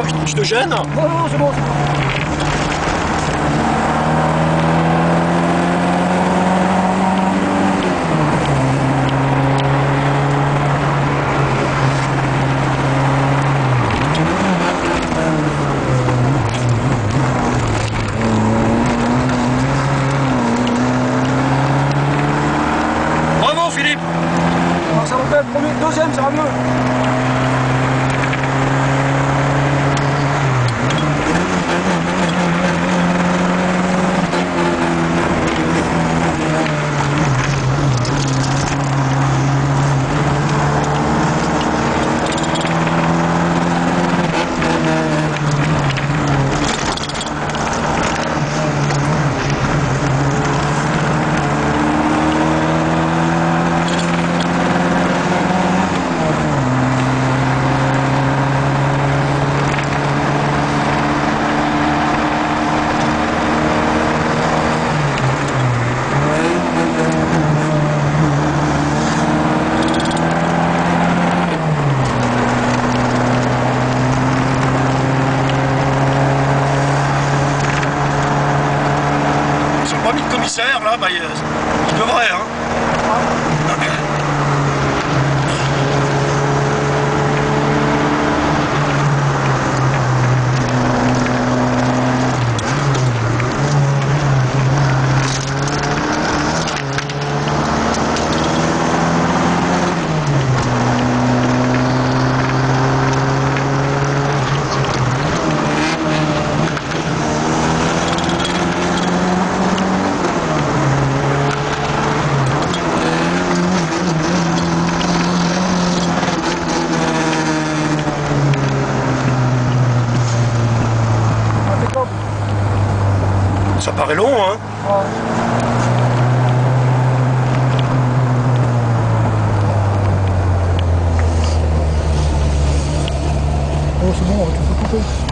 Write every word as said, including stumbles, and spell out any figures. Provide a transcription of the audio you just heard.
je te gêne? Non, non, c'est bon, c'est bon. Bravo Philippe! Alors, ça va faire le premier, deuxième, ça va mieux. Pas mis de commissaire là, bah, je devrais hein. Ça paraît long, hein? Ouais. Oh, c'est bon, tu peux couper.